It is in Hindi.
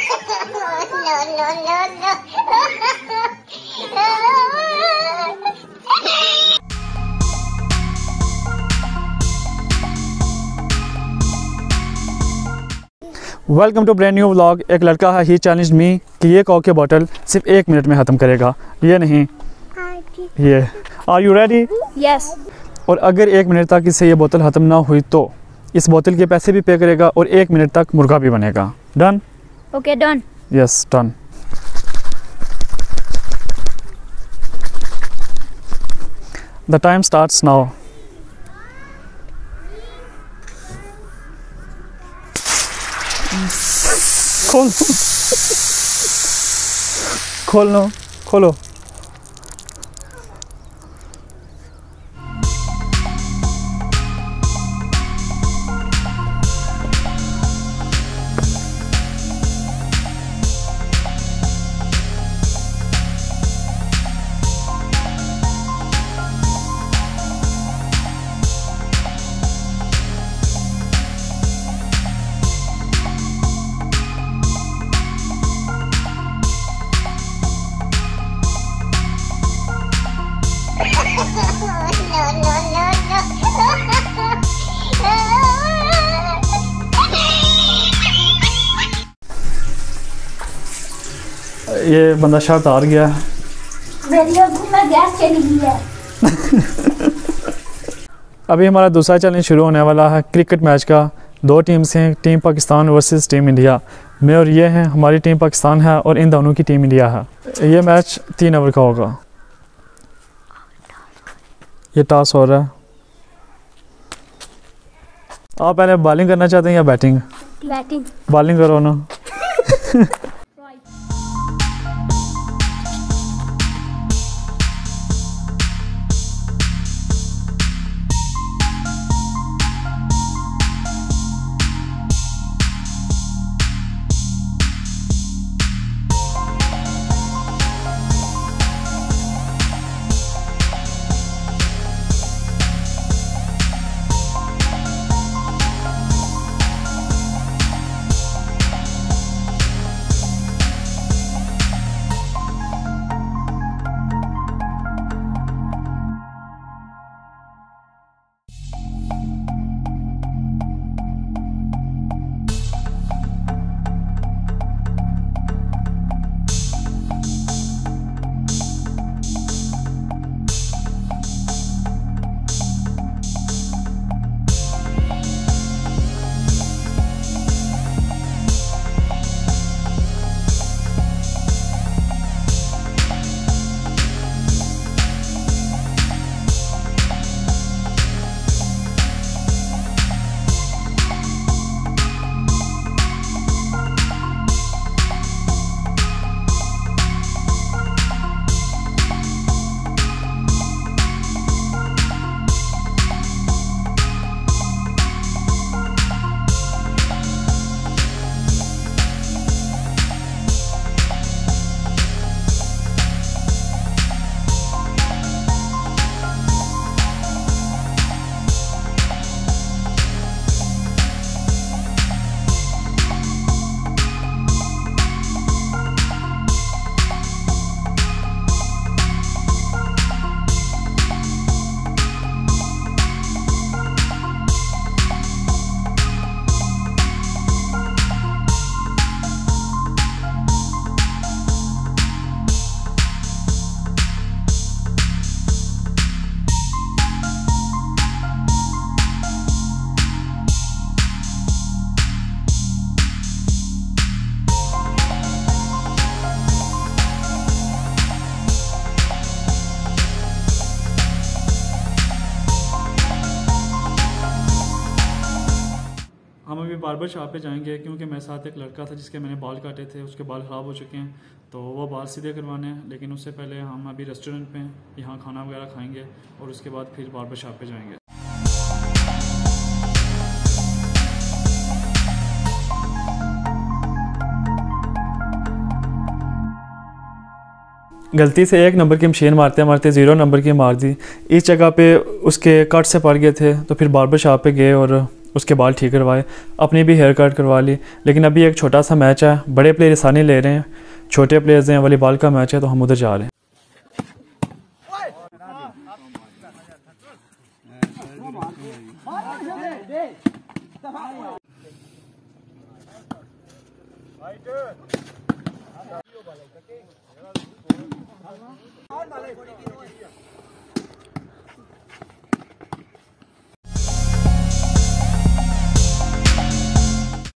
Welcome to brand new vlog. एक लड़का है, ही चैलेंज्ड मी कि ये कोक की बोतल सिर्फ 1 मिनट में ख़त्म करेगा। ये नहीं, ये। Are you ready? यस। और अगर 1 मिनट तक इससे ये बोतल ख़त्म ना हुई तो इस बोतल के पैसे भी पे करेगा और 1 मिनट तक मुर्गा भी बनेगा। Done? Okay, done. Yes, done. The time starts now. खोलो, खोलो। ये बंदा शर्त हार गया। मेरी गैस चली गई है। अभी हमारा दूसरा चैलेंज शुरू होने वाला है क्रिकेट मैच का। 2 टीम्स हैं, team Pakistan versus team India. मैं और ये हैं, हमारी टीम पाकिस्तान है और इन दोनों की टीम इंडिया है। ये मैच 3 ओवर का होगा। ये टॉस हो रहा है। आप पहले बॉलिंग करना चाहते हैं या बैटिंग? बैटिंग। बॉलिंग करो ना। हम अभी बार्बर शॉप पे जाएंगे क्योंकि मेरे साथ एक लड़का था जिसके मैंने बाल काटे थे, उसके बाल ख़राब हो चुके हैं, तो वो बाल सीधे करवाने हैं। लेकिन उससे पहले हम अभी रेस्टोरेंट पे यहाँ खाना वगैरह खाएंगे और उसके बाद फिर बार्बर शॉप पे जाएंगे। गलती से 1 नंबर की मशीन मारते मारते 0 नंबर की मार दी। इस जगह पे उसके कट से पड़ गए थे, तो फिर बार्बर शॉप पे गए और उसके बाल ठीक करवाए, अपनी भी हेयर कट करवा ली। लेकिन अभी एक छोटा सा मैच है, बड़े प्लेयर हिस्सा नहीं ले रहे हैं, छोटे प्लेयर्स हैं, वॉलीबॉल का मैच है, तो हम उधर जा रहे हैं।